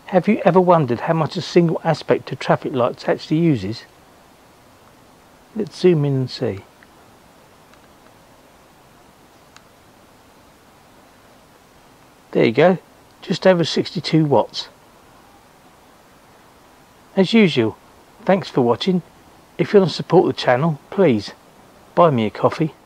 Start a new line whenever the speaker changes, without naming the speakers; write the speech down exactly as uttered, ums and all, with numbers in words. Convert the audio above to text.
Have you ever wondered how much a single aspect of traffic lights actually uses? Let's zoom in and see. There you go, just over sixty-two watts. As usual, thanks for watching. If you want to support the channel, please buy me a coffee.